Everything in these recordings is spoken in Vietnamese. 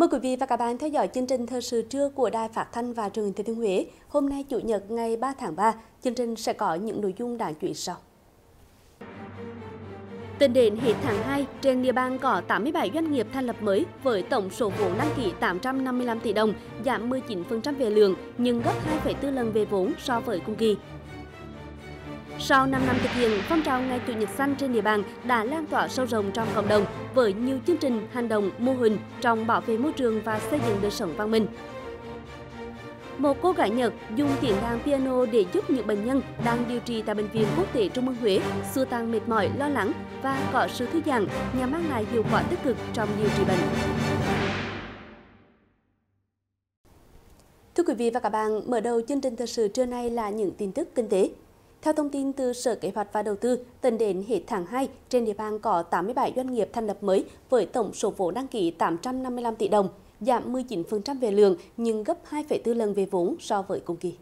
Mời quý vị và các bạn theo dõi chương trình thời sự trưa của Đài Phát thanh và Truyền hình Thừa Thiên Huế. Hôm nay Chủ nhật ngày 3 tháng 3, chương trình sẽ có những nội dung đáng chú ý sau. Tính đến hết tháng 2, trên địa bàn có 87 doanh nghiệp thành lập mới với tổng số vốn đăng ký 855 tỷ đồng, giảm 19% về lượng nhưng gấp 2,4 lần về vốn so với cùng kỳ. Sau 5 năm thực hiện, phong trào Ngày Chủ nhật xanh trên địa bàn đã lan tỏa sâu rộng trong cộng đồng với nhiều chương trình, hành động, mô hình trong bảo vệ môi trường và xây dựng đời sống văn minh. Một cô gái Nhật dùng tiếng đàn piano để giúp những bệnh nhân đang điều trị tại Bệnh viện Quốc tế Trung ương Huế xua tan mệt mỏi, lo lắng và có sự thư giãn nhằm mang lại hiệu quả tích cực trong điều trị bệnh. Thưa quý vị và các bạn, mở đầu chương trình thời sự trưa nay là những tin tức kinh tế. Theo thông tin từ Sở Kế hoạch và Đầu tư, tính đến hết tháng 2, trên địa bàn có 87 doanh nghiệp thành lập mới với tổng số vốn đăng ký 855 tỷ đồng, giảm 19% về lượng nhưng gấp 2,4 lần về vốn so với cùng kỳ.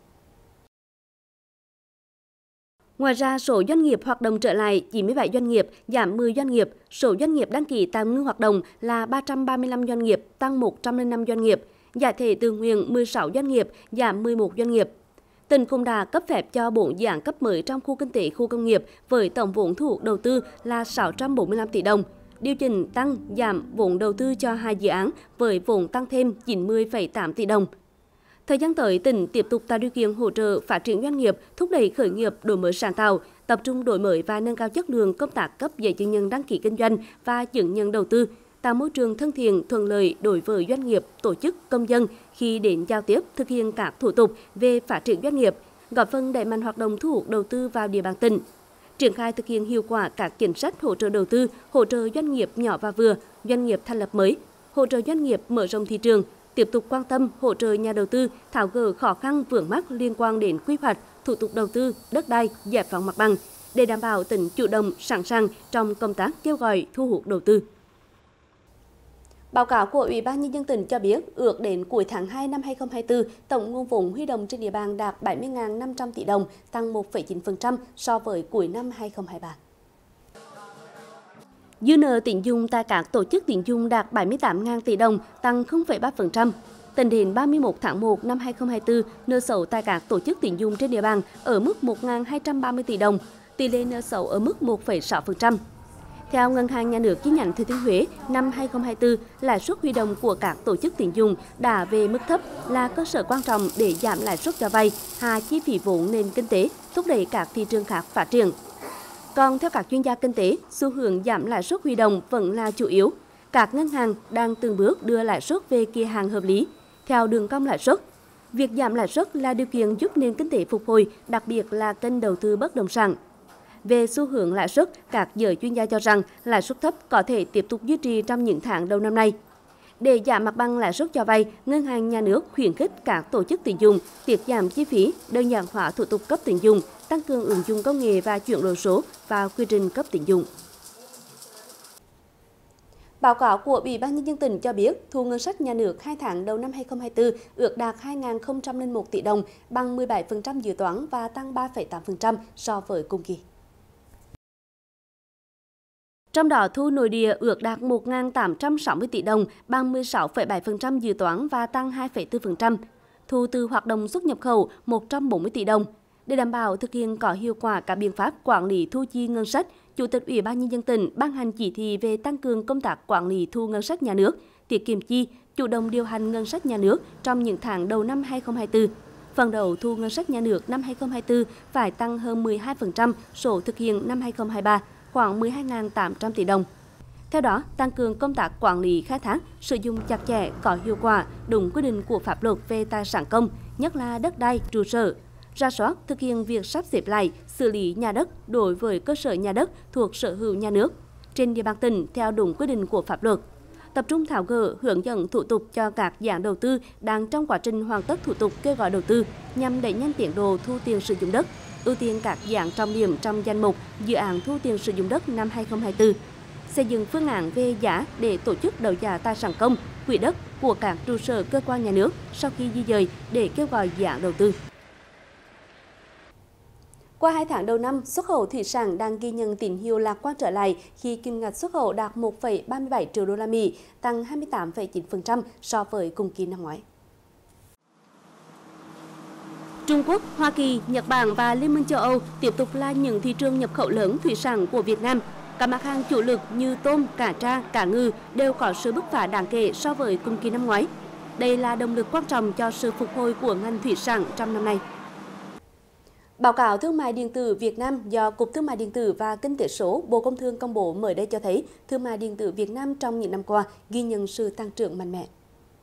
Ngoài ra, số doanh nghiệp hoạt động trở lại 97 doanh nghiệp, giảm 10 doanh nghiệp, số doanh nghiệp đăng ký tạm ngưng hoạt động là 335 doanh nghiệp, tăng 105 doanh nghiệp, giải thể tự nguyện 16 doanh nghiệp, giảm 11 doanh nghiệp. Tỉnh cũng đã cấp phép cho 4 dự án cấp mới trong khu kinh tế khu công nghiệp với tổng vốn thu hút đầu tư là 645 tỷ đồng. Điều chỉnh tăng, giảm vốn đầu tư cho 2 dự án với vốn tăng thêm 90,8 tỷ đồng. Thời gian tới, tỉnh tiếp tục tạo điều kiện hỗ trợ phát triển doanh nghiệp, thúc đẩy khởi nghiệp, đổi mới sáng tạo, tập trung đổi mới và nâng cao chất lượng công tác cấp giấy chứng nhận đăng ký kinh doanh và chứng nhận đầu tư, tạo môi trường thân thiện, thuận lợi đối với doanh nghiệp, tổ chức, công dân khi đến giao tiếp, thực hiện các thủ tục về phát triển doanh nghiệp, góp phần đẩy mạnh hoạt động thu hút đầu tư vào địa bàn tỉnh. Triển khai thực hiện hiệu quả các chính sách hỗ trợ đầu tư, hỗ trợ doanh nghiệp nhỏ và vừa, doanh nghiệp thành lập mới, hỗ trợ doanh nghiệp mở rộng thị trường, tiếp tục quan tâm hỗ trợ nhà đầu tư tháo gỡ khó khăn vướng mắc liên quan đến quy hoạch, thủ tục đầu tư, đất đai, giải phóng mặt bằng để đảm bảo tỉnh chủ động, sẵn sàng trong công tác kêu gọi thu hút đầu tư. Báo cáo của Ủy ban Nhân dân tỉnh cho biết, ước đến cuối tháng 2 năm 2024, tổng nguồn vốn huy động trên địa bàn đạt 70.500 tỷ đồng, tăng 1,9% so với cuối năm 2023. Dư nợ tín dụng tại các tổ chức tín dụng đạt 78.000 tỷ đồng, tăng 0,3%. Tính đến 31 tháng 1 năm 2024, nợ xấu tại các tổ chức tín dụng trên địa bàn ở mức 1.230 tỷ đồng, tỷ lệ nợ xấu ở mức 1,6%. Theo Ngân hàng Nhà nước chi nhánh Thừa Thiên Huế, năm 2024, lãi suất huy động của các tổ chức tín dụng đã về mức thấp là cơ sở quan trọng để giảm lãi suất cho vay, hạ chi phí vốn nền kinh tế, thúc đẩy các thị trường khác phát triển. Còn theo các chuyên gia kinh tế, xu hướng giảm lãi suất huy động vẫn là chủ yếu. Các ngân hàng đang từng bước đưa lãi suất về kỳ hạn hợp lý, theo đường cong lãi suất. Việc giảm lãi suất là điều kiện giúp nền kinh tế phục hồi, đặc biệt là kênh đầu tư bất động sản. Về xu hướng lãi suất, các giới chuyên gia cho rằng lãi suất thấp có thể tiếp tục duy trì trong những tháng đầu năm nay. Để giảm mặt bằng lãi suất cho vay, Ngân hàng Nhà nước khuyến khích các tổ chức tín dụng tiết giảm chi phí, đơn giản hóa thủ tục cấp tín dụng, tăng cường ứng dụng công nghệ và chuyển đổi số vào quy trình cấp tín dụng. Báo cáo của Ủy ban Nhân dân tỉnh cho biết, thu ngân sách nhà nước 2 tháng đầu năm 2024 ước đạt 2.001 tỷ đồng, bằng 17% dự toán và tăng 3,8% so với cùng kỳ. Trong đó, thu nội địa ước đạt 1.860 tỷ đồng, bằng 16,7% dự toán và tăng 2,4%. Thu từ hoạt động xuất nhập khẩu 140 tỷ đồng. Để đảm bảo thực hiện có hiệu quả các biện pháp quản lý thu chi ngân sách, Chủ tịch Ủy ban Nhân dân tỉnh ban hành chỉ thị về tăng cường công tác quản lý thu ngân sách nhà nước, tiết kiệm chi, chủ động điều hành ngân sách nhà nước trong những tháng đầu năm 2024. Phấn đấu thu ngân sách nhà nước năm 2024 phải tăng hơn 12% số thực hiện năm 2023, khoảng 12.800 tỷ đồng. Theo đó, tăng cường công tác quản lý khai thác, sử dụng chặt chẽ, có hiệu quả, đúng quy định của pháp luật về tài sản công, nhất là đất đai, trụ sở. Rà soát thực hiện việc sắp xếp lại, xử lý nhà đất đối với cơ sở nhà đất thuộc sở hữu nhà nước trên địa bàn tỉnh theo đúng quy định của pháp luật. Tập trung tháo gỡ, hướng dẫn thủ tục cho các dự án đầu tư đang trong quá trình hoàn tất thủ tục kêu gọi đầu tư nhằm đẩy nhanh tiến độ thu tiền sử dụng đất, ưu tiên các dự án trọng điểm trong danh mục dự án thu tiền sử dụng đất năm 2024. Xây dựng phương án về giá để tổ chức đấu giá tài sản công, quỹ đất của các trụ sở cơ quan nhà nước sau khi di dời để kêu gọi dự án đầu tư. Qua 2 tháng đầu năm, xuất khẩu thủy sản đang ghi nhận tín hiệu lạc quan trở lại khi kim ngạch xuất khẩu đạt 1,37 triệu đô la Mỹ, tăng 28,9% so với cùng kỳ năm ngoái. Trung Quốc, Hoa Kỳ, Nhật Bản và Liên minh châu Âu tiếp tục là những thị trường nhập khẩu lớn thủy sản của Việt Nam. Các mặt hàng chủ lực như tôm, cá tra, cá ngừ đều có sự bứt phá đáng kể so với cùng kỳ năm ngoái. Đây là động lực quan trọng cho sự phục hồi của ngành thủy sản trong năm nay. Báo cáo Thương mại điện tử Việt Nam do Cục Thương mại điện tử và Kinh tế số Bộ Công Thương công bố mới đây cho thấy thương mại điện tử Việt Nam trong những năm qua ghi nhận sự tăng trưởng mạnh mẽ.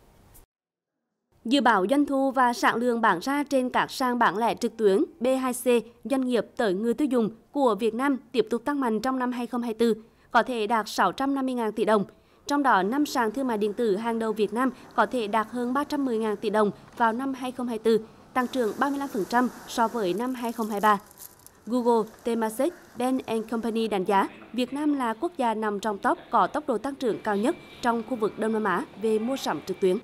Dự báo doanh thu và sản lượng bán ra trên các sàn bán lẻ trực tuyến B2C doanh nghiệp tới người tiêu dùng của Việt Nam tiếp tục tăng mạnh trong năm 2024, có thể đạt 650.000 tỷ đồng. Trong đó, 5 sàn thương mại điện tử hàng đầu Việt Nam có thể đạt hơn 310.000 tỷ đồng vào năm 2024, tăng trưởng 35% so với năm 2023. Google, Temasek, Ben & Company đánh giá Việt Nam là quốc gia nằm trong top có tốc độ tăng trưởng cao nhất trong khu vực Đông Nam Á về mua sắm trực tuyến.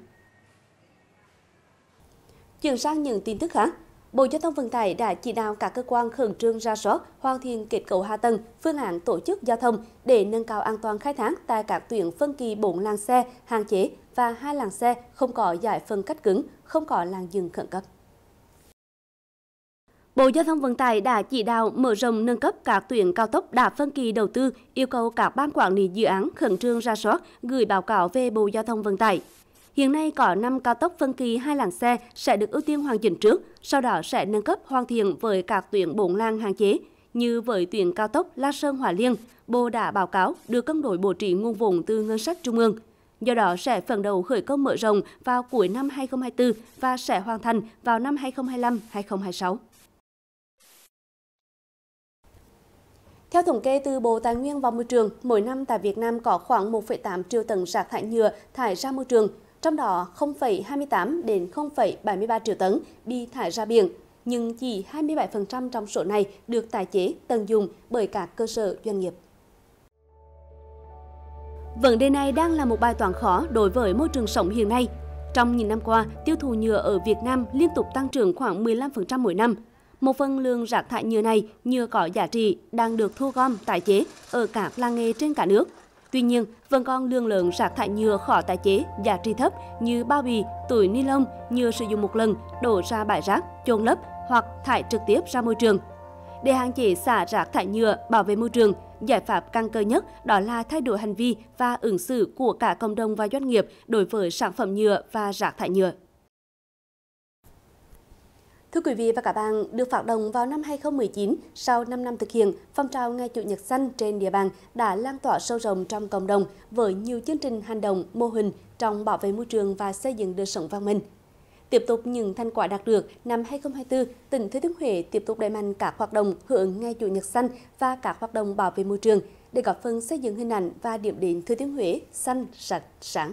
Chuyển sang những tin tức khác, Bộ Giao thông Vận tải đã chỉ đạo các cơ quan khẩn trương rà soát, hoàn thiện kết cấu hạ tầng, phương án tổ chức giao thông để nâng cao an toàn khai thác tại các tuyến phân kỳ 4 làn xe hạn chế và 2 làn xe không có giải phân cách cứng, không có làn dừng khẩn cấp. Bộ Giao thông Vận tải đã chỉ đạo mở rộng nâng cấp các tuyến cao tốc đã phân kỳ đầu tư, yêu cầu các ban quản lý dự án khẩn trương rà soát, gửi báo cáo về Bộ Giao thông Vận tải. Hiện nay có 5 cao tốc phân kỳ 2 làn xe sẽ được ưu tiên hoàn chỉnh trước, sau đó sẽ nâng cấp hoàn thiện với các tuyến 4 làn hạn chế. Như với tuyến cao tốc La Sơn - Hòa Liên, Bộ đã báo cáo được cân đối bố trí nguồn vốn từ ngân sách trung ương. Do đó sẽ phấn đấu khởi công mở rộng vào cuối năm 2024 và sẽ hoàn thành vào năm 2025-2026. Theo thống kê từ Bộ Tài nguyên và Môi trường, mỗi năm tại Việt Nam có khoảng 1,8 triệu tấn rác thải nhựa thải ra môi trường, trong đó 0,28 đến 0,73 triệu tấn bị thải ra biển, nhưng chỉ 27% trong số này được tái chế, tận dụng bởi các cơ sở doanh nghiệp. Vấn đề này đang là một bài toán khó đối với môi trường sống hiện nay. Trong những năm qua, tiêu thụ nhựa ở Việt Nam liên tục tăng trưởng khoảng 15% mỗi năm. Một phần lượng rác thải nhựa này nhựa có giá trị đang được thu gom tái chế ở các làng nghề trên cả nước. Tuy nhiên, vẫn còn lượng lớn rác thải nhựa khó tái chế, giá trị thấp như bao bì, túi ni lông, nhựa sử dụng một lần đổ ra bãi rác, chôn lấp hoặc thải trực tiếp ra môi trường. Để hạn chế xả rác thải nhựa, bảo vệ môi trường, giải pháp căn cơ nhất đó là thay đổi hành vi và ứng xử của cả cộng đồng và doanh nghiệp đối với sản phẩm nhựa và rác thải nhựa. Thưa quý vị và các bạn, được phát động vào năm 2019, sau 5 năm thực hiện, phong trào Ngày Chủ nhật xanh trên địa bàn đã lan tỏa sâu rộng trong cộng đồng với nhiều chương trình hành động, mô hình trong bảo vệ môi trường và xây dựng đời sống văn minh. Tiếp tục những thành quả đạt được, năm 2024, tỉnh Thừa Thiên Huế tiếp tục đẩy mạnh các hoạt động hưởng ứng Ngày Chủ nhật xanh và các hoạt động bảo vệ môi trường để góp phần xây dựng hình ảnh và điểm đến Thừa Thiên Huế xanh, sạch, sáng.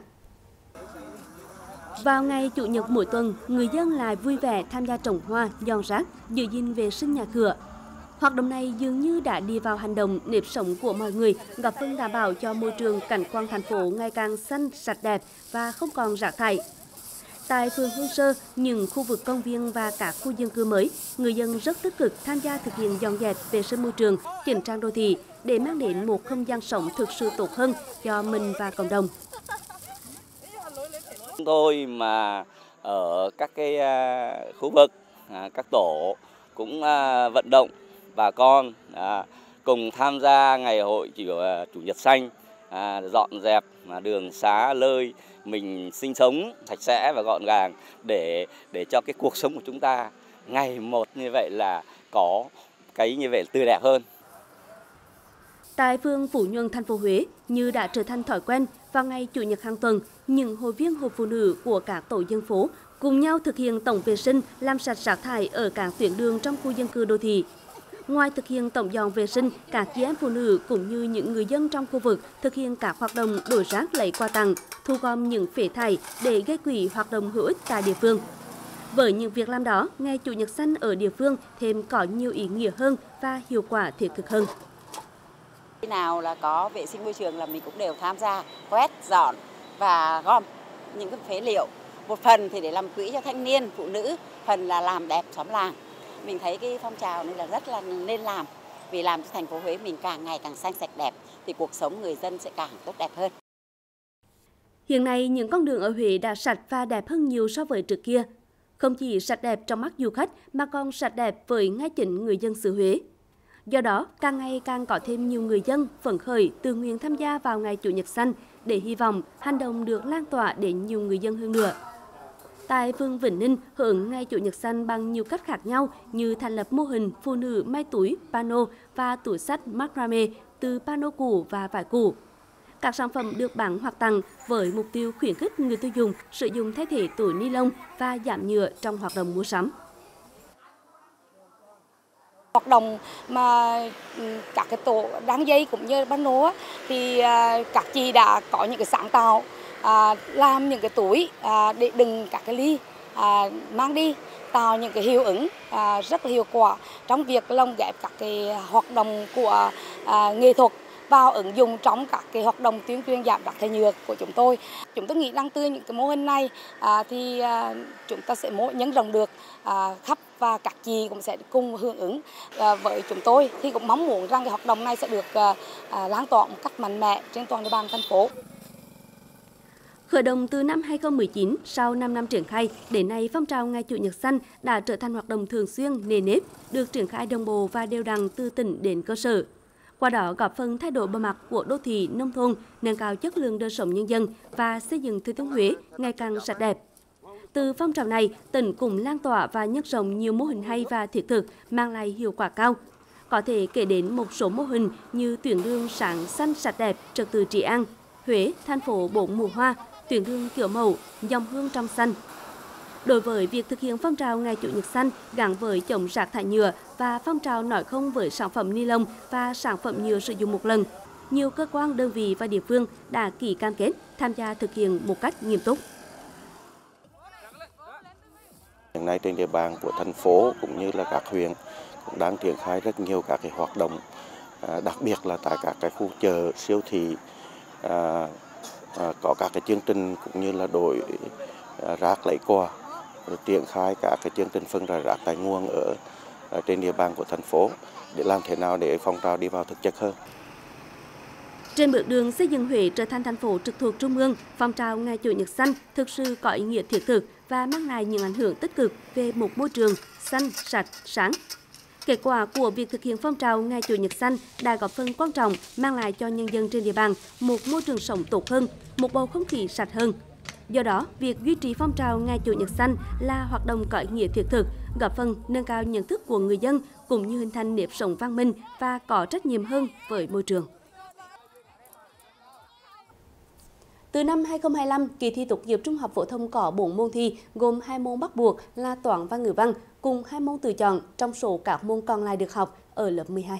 Vào ngày Chủ nhật mỗi tuần, người dân lại vui vẻ tham gia trồng hoa, dọn rác, giữ gìn vệ sinh nhà cửa. Hoạt động này dường như đã đi vào hành động nếp sống của mọi người, góp phần đảm bảo cho môi trường cảnh quan thành phố ngày càng xanh, sạch đẹp và không còn rác thải. Tại phường Hương Sơ, những khu vực công viên và các khu dân cư mới, người dân rất tích cực tham gia thực hiện dọn dẹp vệ sinh môi trường, chỉnh trang đô thị để mang đến một không gian sống thực sự tốt hơn cho mình và cộng đồng. Chúng tôi mà ở các cái khu vực, các tổ cũng vận động bà con cùng tham gia ngày hội Chủ nhật xanh, dọn dẹp đường xá nơi mình sinh sống sạch sẽ và gọn gàng để cho cái cuộc sống của chúng ta ngày một như vậy là có cái như vậy tươi đẹp hơn. Tại phường Phú Nhuận, thành phố Huế, như đã trở thành thói quen, vào ngày Chủ nhật hàng tuần, những hội viên hội phụ nữ của các tổ dân phố cùng nhau thực hiện tổng vệ sinh, làm sạch rác thải ở các tuyến đường trong khu dân cư đô thị. Ngoài thực hiện tổng dọn vệ sinh, các chị em phụ nữ cũng như những người dân trong khu vực thực hiện các hoạt động đổi rác lấy quà tặng, thu gom những phế thải để gây quỹ hoạt động hữu ích tại địa phương. Với những việc làm đó, Ngày Chủ nhật xanh ở địa phương thêm có nhiều ý nghĩa hơn và hiệu quả thiết thực hơn. Khi nào là có vệ sinh môi trường là mình cũng đều tham gia quét, dọn và gom những cái phế liệu. Một phần thì để làm quỹ cho thanh niên, phụ nữ, phần là làm đẹp xóm làng. Mình thấy cái phong trào này là rất là nên làm, vì làm cho thành phố Huế mình càng ngày càng xanh sạch đẹp thì cuộc sống người dân sẽ càng tốt đẹp hơn. Hiện nay, những con đường ở Huế đã sạch và đẹp hơn nhiều so với trước kia. Không chỉ sạch đẹp trong mắt du khách mà còn sạch đẹp với ngay chính người dân xứ Huế. Do đó, càng ngày càng có thêm nhiều người dân phấn khởi tự nguyện tham gia vào ngày Chủ nhật xanh để hy vọng hành động được lan tỏa đến nhiều người dân hơn nữa. Tại phường Vĩnh Ninh, hưởng ứng ngày Chủ nhật xanh bằng nhiều cách khác nhau như thành lập mô hình phụ nữ may túi, pano và tủ sách macrame từ pano cũ và vải cũ. Các sản phẩm được bán hoặc tặng với mục tiêu khuyến khích người tiêu dùng sử dụng thay thế túi ni lông và giảm nhựa trong hoạt động mua sắm. Hoạt động mà các cái tổ đan dây cũng như pano thì các chị đã có những cái sáng tạo làm những cái túi để đựng các cái ly mang đi, tạo những cái hiệu ứng rất là hiệu quả trong việc lồng ghép các cái hoạt động của nghệ thuật vào ứng dụng trong các cái hoạt động tuyên truyền giảm rác thải nhựa của chúng tôi. Chúng tôi nghĩ rằng từ những cái mô hình này thì chúng ta sẽ nhân rộng được khắp và các chị cũng sẽ cùng hưởng ứng với chúng tôi thì cũng mong muốn rằng cái hoạt động này sẽ được lan tỏa một cách mạnh mẽ trên toàn địa bàn thành phố. Khởi động từ năm 2019, sau 5 năm triển khai, đến nay phong trào Ngày Chủ nhật xanh đã trở thành hoạt động thường xuyên, nề nếp, được triển khai đồng bộ và đều đặn từ tỉnh đến cơ sở. Qua đó góp phần thay đổi bề mặt của đô thị, nông thôn, nâng cao chất lượng đời sống nhân dân và xây dựng Thừa Thiên Huế ngày càng sạch đẹp. Từ phong trào này, tỉnh cũng lan tỏa và nhân rộng nhiều mô hình hay và thiết thực mang lại hiệu quả cao. Có thể kể đến một số mô hình như tuyến đường sáng xanh sạch đẹp, trật tự trị an, Huế, thành phố 4 mùa hoa, tuyến đường kiểu mẫu, dòng hương trong xanh. Đối với việc thực hiện phong trào Ngày Chủ nhật xanh gắn với chống rác thải nhựa và phong trào nói không với sản phẩm ni lông và sản phẩm nhựa sử dụng một lần, nhiều cơ quan, đơn vị và địa phương đã ký cam kết tham gia thực hiện một cách nghiêm túc. Hiện nay trên địa bàn của thành phố cũng như là các huyện cũng đang triển khai rất nhiều các cái hoạt động, đặc biệt là tại các cái khu chợ, siêu thị, có các cái chương trình cũng như là đội rác lấy quà, triển khai các cái chương trình phân rải rác tại nguồn ở trên địa bàn của thành phố để làm thế nào để phong trào đi vào thực chất hơn. Trên bước đường xây dựng Huế trở thành thành phố trực thuộc Trung ương, phong trào Ngày Chủ nhật xanh thực sự có ý nghĩa thiết thực và mang lại những ảnh hưởng tích cực về một môi trường xanh, sạch, sáng. Kết quả của việc thực hiện phong trào Ngày Chủ nhật xanh đã góp phần quan trọng mang lại cho nhân dân trên địa bàn một môi trường sống tốt hơn, một bầu không khí sạch hơn. Do đó, việc duy trì phong trào Ngày Chủ nhật xanh là hoạt động có ý nghĩa thiết thực, góp phần nâng cao nhận thức của người dân cũng như hình thành nếp sống văn minh và có trách nhiệm hơn với môi trường. Từ năm 2025, kỳ thi tốt nghiệp trung học phổ thông có 4 môn thi, gồm 2 môn bắt buộc là toán và ngữ văn, cùng 2 môn tự chọn trong số các môn còn lại được học ở lớp 12.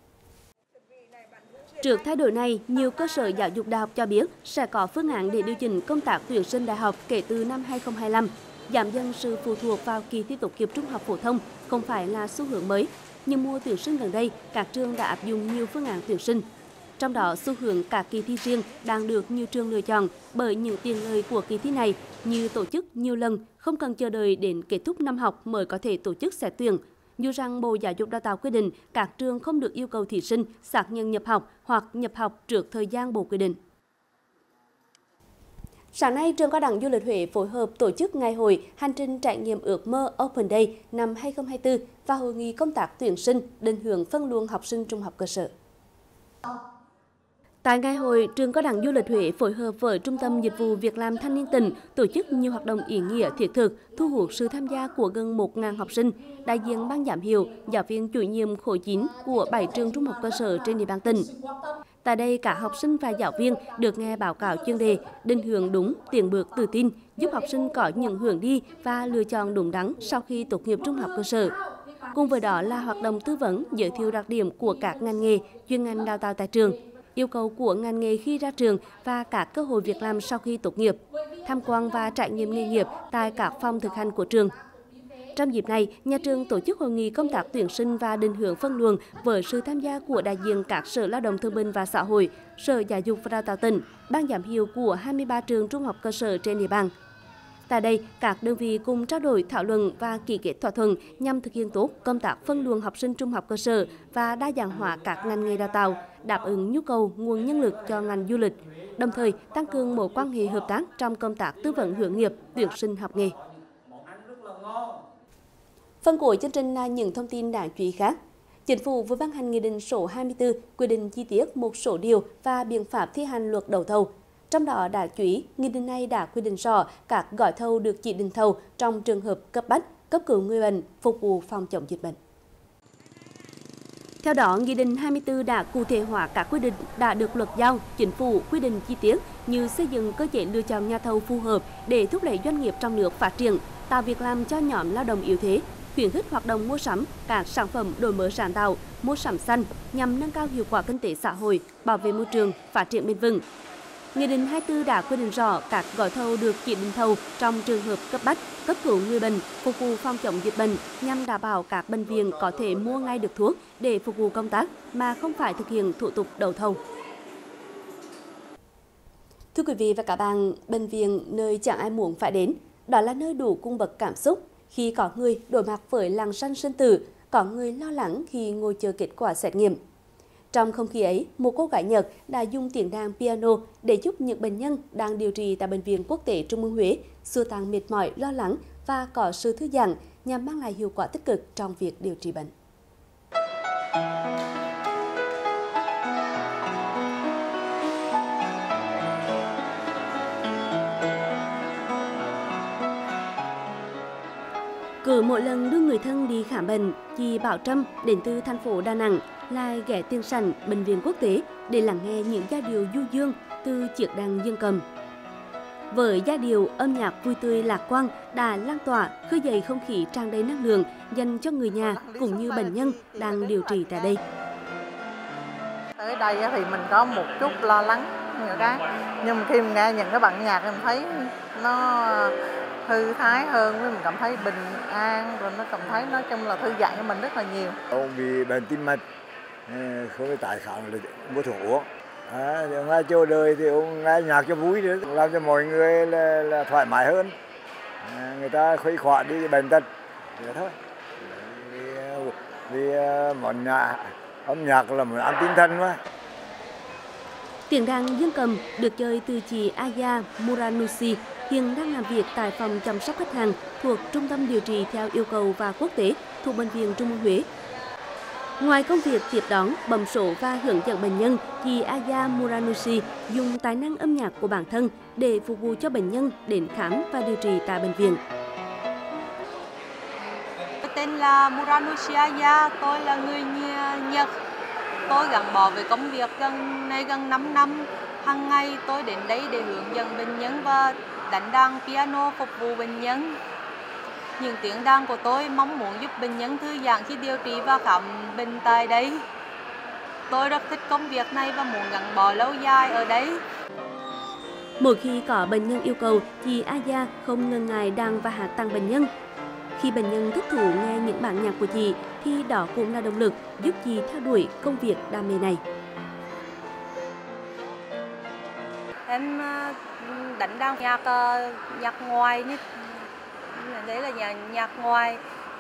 Trước thay đổi này, nhiều cơ sở giáo dục đại học cho biết sẽ có phương án để điều chỉnh công tác tuyển sinh đại học kể từ năm 2025. Giảm dần sự phụ thuộc vào kỳ thi tốt nghiệp trung học phổ thông không phải là xu hướng mới, nhưng mùa tuyển sinh gần đây, các trường đã áp dụng nhiều phương án tuyển sinh. Trong đó, xu hướng các kỳ thi riêng đang được nhiều trường lựa chọn bởi những tiện lợi của kỳ thi này như tổ chức nhiều lần, không cần chờ đợi đến kết thúc năm học mới có thể tổ chức xét tuyển. Dù rằng Bộ Giáo dục Đào tạo quy định các trường không được yêu cầu thí sinh xác nhận nhập học hoặc nhập học trước thời gian Bộ quy định. Sáng nay, Trường Cao đẳng Du lịch Huế phối hợp tổ chức ngày hội Hành trình trải nghiệm ước mơ Open Day năm 2024 và hội nghị công tác tuyển sinh định hướng phân luồng học sinh trung học cơ sở. Tại ngày hội, Trường Cao đẳng Du lịch Huế phối hợp với Trung tâm Dịch vụ Việc làm Thanh niên tỉnh tổ chức nhiều hoạt động ý nghĩa thiết thực, thu hút sự tham gia của gần 1.000 học sinh, đại diện ban giám hiệu, giáo viên chủ nhiệm khối 9 của 7 trường trung học cơ sở trên địa bàn tỉnh. Tại đây, cả học sinh và giáo viên được nghe báo cáo chuyên đề, định hướng đúng, tiến bước tự tin, giúp học sinh có những hướng đi và lựa chọn đúng đắn sau khi tốt nghiệp trung học cơ sở. Cùng với đó là hoạt động tư vấn, giới thiệu đặc điểm của các ngành nghề, chuyên ngành đào tạo tại trường, yêu cầu của ngành nghề khi ra trường và các cơ hội việc làm sau khi tốt nghiệp, tham quan và trải nghiệm nghề nghiệp tại các phòng thực hành của trường. Trong dịp này, nhà trường tổ chức hội nghị công tác tuyển sinh và định hướng phân luồng với sự tham gia của đại diện các Sở Lao động Thương binh và Xã hội, Sở Giáo dục và Đào tạo tỉnh, ban giám hiệu của 23 trường trung học cơ sở trên địa bàn. Tại đây, các đơn vị cùng trao đổi thảo luận và ký kết thỏa thuận nhằm thực hiện tốt công tác phân luồng học sinh trung học cơ sở và đa dạng hóa các ngành nghề đào tạo, đáp ứng nhu cầu nguồn nhân lực cho ngành du lịch, đồng thời tăng cường mối quan hệ hợp tác trong công tác tư vấn hướng nghiệp, tuyển sinh học nghề. Phần cuối chương trình là những thông tin đáng chú ý khác. Chính phủ vừa ban hành Nghị định số 24 quy định chi tiết một số điều và biện pháp thi hành luật đấu thầu. Trong đó đáng chú ý, nghị định này đã quy định rõ các gói thầu được chỉ định thầu trong trường hợp cấp bách, cấp cứu người bệnh, phục vụ phòng chống dịch bệnh. Theo đó, Nghị định 24 đã cụ thể hóa các quy định đã được luật giao, chính phủ quy định chi tiết như xây dựng cơ chế lựa chọn nhà thầu phù hợp để thúc đẩy doanh nghiệp trong nước phát triển, tạo việc làm cho nhóm lao động yếu thế, khuyến khích hoạt động mua sắm các sản phẩm đổi mới sáng tạo, mua sắm xanh nhằm nâng cao hiệu quả kinh tế xã hội, bảo vệ môi trường, phát triển bền vững. Nghị định 24 đã quy định rõ các gói thầu được chỉ định thầu trong trường hợp cấp bách, cấp cứu người bệnh, phục vụ phòng chống dịch bệnh nhằm đảm bảo các bệnh viện có thể mua ngay được thuốc để phục vụ công tác mà không phải thực hiện thủ tục đấu thầu. Thưa quý vị và các bạn, bệnh viện nơi chẳng ai muốn phải đến, đó là nơi đủ cung bậc cảm xúc khi có người đối mặt với lằn ranh sinh tử, có người lo lắng khi ngồi chờ kết quả xét nghiệm. Trong không khí ấy, một cô gái Nhật đã dùng tiếng đàn piano để giúp những bệnh nhân đang điều trị tại Bệnh viện Quốc tế Trung ương Huế xua tan mệt mỏi, lo lắng và có sự thư giãn nhằm mang lại hiệu quả tích cực trong việc điều trị bệnh. Cứ mỗi lần đưa người thân đi khám bệnh, chị Bảo Trâm đến từ thành phố Đà Nẵng lại ghé tiền sảnh Bệnh viện Quốc tế để lắng nghe những giai điệu du dương từ chiếc đàn dương cầm. Với giai điệu âm nhạc vui tươi lạc quan đã lan tỏa khơi dậy không khí tràn đầy năng lượng dành cho người nhà cũng như bệnh nhân đang điều trị tại đây. Tới đây thì mình có một chút lo lắng nhưng mà khi mình nghe những cái bản nhạc em thấy nó thư thái hơn, với mình cảm thấy bình an, rồi nó cảm thấy nói chung là thư giãn cho mình rất là nhiều. Ông bị bệnh tim mạch, không có tài sản là mua thuốc uống. Ngay chỗ đời thì ông nghe nhạc cho vui nữa, làm cho mọi người là thoải mái hơn. Người ta khuây khỏa đi bệnh tật, thế thôi. Vì món âm nhạc là một an tinh thần mà. Tiếng đàn dương cầm được chơi từ chị Aya Muranushi, hiện đang làm việc tại phòng chăm sóc khách hàng thuộc Trung tâm Điều trị theo yêu cầu và quốc tế thuộc Bệnh viện Trung ương Huế. Ngoài công việc tiếp đón, bấm số và hướng dẫn bệnh nhân, chị Aya Muranushi dùng tài năng âm nhạc của bản thân để phục vụ cho bệnh nhân đến khám và điều trị tại bệnh viện. Tôi tên là Muranushi Aya, tôi là người Nhật. Tôi gắn bó với công việc gần 5 năm. Hàng ngày tôi đến đây để hướng dẫn bệnh nhân và đánh đàn piano phục vụ bệnh nhân. Những tiếng đàn của tôi mong muốn giúp bệnh nhân thư giãn khi điều trị và khám bệnh tại đây. Tôi rất thích công việc này và muốn gắn bó lâu dài ở đây. Mỗi khi có bệnh nhân yêu cầu, chị Aya không ngần ngại đàn và hát tặng bệnh nhân. Khi bệnh nhân thích thú nghe những bản nhạc của chị, thì đó cũng là động lực giúp chị theo đuổi công việc đam mê này. Em đánh đàn nhạc ngoài như đấy là nhạc ngoài,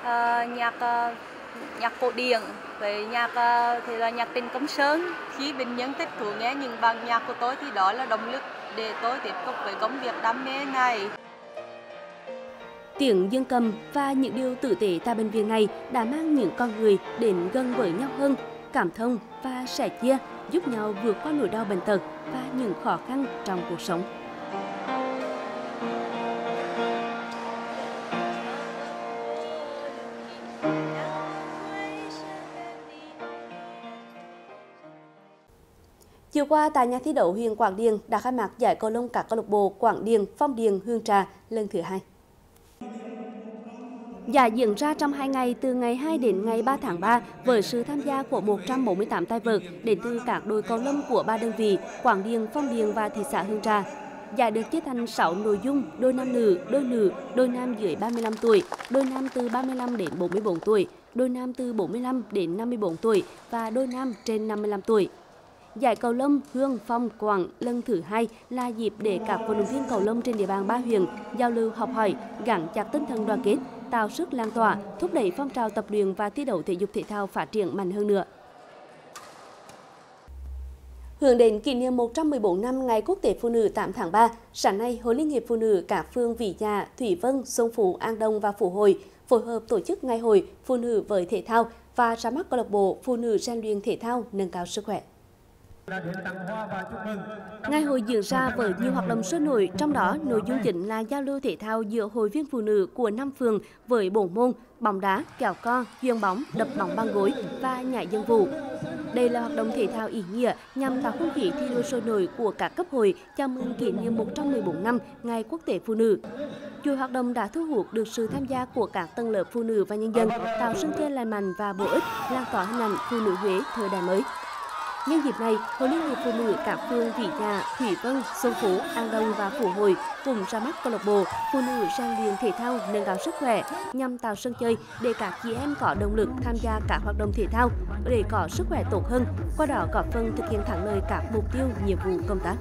nhạc cổ điển với nhạc thì là nhạc Trịnh Công Sơn. Khi bệnh nhân thích thú nghe những bản nhạc của tôi thì đó là động lực để tôi tiếp tục với công việc đam mê này. Tiếng dương cầm và những điều tử tế tại bệnh viện này đã mang những con người đến gần với nhau hơn, cảm thông và sẻ chia, giúp nhau vượt qua nỗi đau bệnh tật và những khó khăn trong cuộc sống. Chiều qua tại nhà thi đấu huyện Quảng Điền đã khai mạc giải cầu lông các câu lạc bộ Quảng Điền, Phong Điền, Hương Trà lần thứ 2. Giải diễn ra trong 2 ngày từ ngày 2 đến ngày 3 tháng 3 với sự tham gia của 148 tay vợt đến từ các đội cầu lông của 3 đơn vị Quảng Điền, Phong Điền và thị xã Hương Trà. Giải được chia thành 6 nội dung: đôi nam nữ, đôi nam dưới 35 tuổi, đôi nam từ 35 đến 44 tuổi, đôi nam từ 45 đến 54 tuổi và đôi nam trên 55 tuổi. Giải cầu lông Hương Phong Quảng lần thứ 2 là dịp để các vận động viên cầu lông trên địa bàn 3 huyện giao lưu học hỏi, gắn chặt tinh thần đoàn kết, tạo sức lan tỏa, thúc đẩy phong trào tập luyện và thi đấu thể dục thể thao phát triển mạnh hơn nữa. Hướng đến kỷ niệm 114 năm Ngày Quốc tế Phụ nữ 8 tháng 3, sáng nay, Hội Liên hiệp Phụ nữ các phường Vĩ Dạ, Thủy Vân, Xuân Phú, An Đông và Phú Hội phối hợp tổ chức Ngày hội Phụ nữ với thể thao và ra mắt câu lạc bộ Phụ nữ rèn luyện thể thao nâng cao sức khỏe. Ngày hội diễn ra với nhiều hoạt động sôi nổi, trong đó nội dung chính là giao lưu thể thao giữa hội viên phụ nữ của 5 phường với 4 môn: bóng đá, kéo co, chuyền bóng, đập bóng bằng gối và nhảy dân vụ. Đây là hoạt động thể thao ý nghĩa nhằm tạo không khí thi đua sôi nổi của các cấp hội chào mừng kỷ niệm 114 năm Ngày Quốc tế Phụ nữ. Chuỗi hoạt động đã thu hút được sự tham gia của các tầng lớp phụ nữ và nhân dân, tạo sân chơi lành mạnh và bổ ích, lan tỏa hình ảnh phụ nữ Huế thời đại mới. Nhân dịp này, Hội Liên hiệp Phụ nữ các phường Vĩ Dạ, Thủy Vân, Xuân Phú, An Đông và Phú Hội cùng ra mắt câu lạc bộ Phụ nữ rèn luyện thể thao nâng cao sức khỏe nhằm tạo sân chơi để các chị em có động lực tham gia các hoạt động thể thao để có sức khỏe tốt hơn, qua đó góp phần thực hiện thắng lợi các mục tiêu, nhiệm vụ công tác.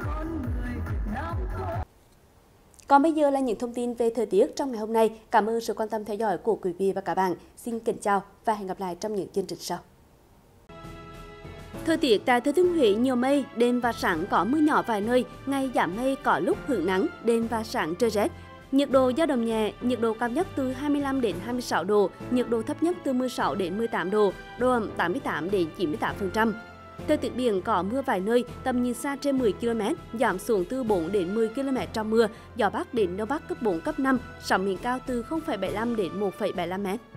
Còn bây giờ là những thông tin về thời tiết trong ngày hôm nay. Cảm ơn sự quan tâm theo dõi của quý vị và các bạn. Xin kính chào và hẹn gặp lại trong những chương trình sau. Thời tiết tại Thừa Thiên Huế nhiều mây, đêm và sáng có mưa nhỏ vài nơi, ngày giảm mây có lúc hưởng nắng, đêm và sáng trời rét. Nhiệt độ dao động nhẹ, nhiệt độ cao nhất từ 25 đến 26 độ, nhiệt độ thấp nhất từ 16 đến 18 độ, độ ẩm 88 đến 98%. Thời tiết biển có mưa vài nơi, tầm nhìn xa trên 10 km, giảm xuống từ 4 đến 10 km trong mưa, gió Bắc đến Đông Bắc cấp 4, cấp 5, sóng biển cao từ 0,75 đến 1,75 m.